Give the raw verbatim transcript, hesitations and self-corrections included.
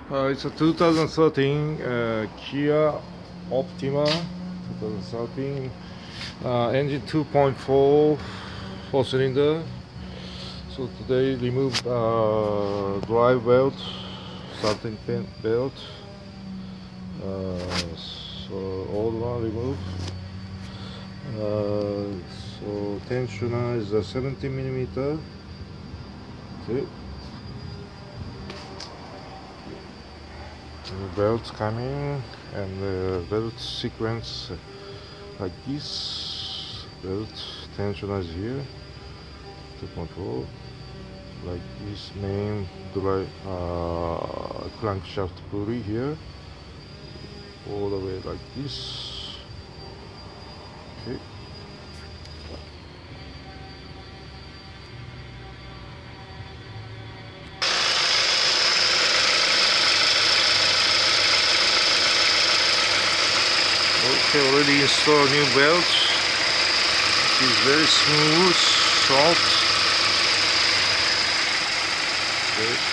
Uh, it's a two thousand thirteen uh, Kia Optima. twenty thirteen uh, engine two point four, four cylinder. So today removed uh, drive belt, starting pin belt. Uh, so old one removed. Uh, so tensioner is a seventy millimeter. See? The belts coming, and the belt sequence like this. Belt tensioner is here, two point four, like this main drive uh, crankshaft pulley here, all the way like this. Okay. Okay, already installed new belt. It is very smooth, soft. Okay.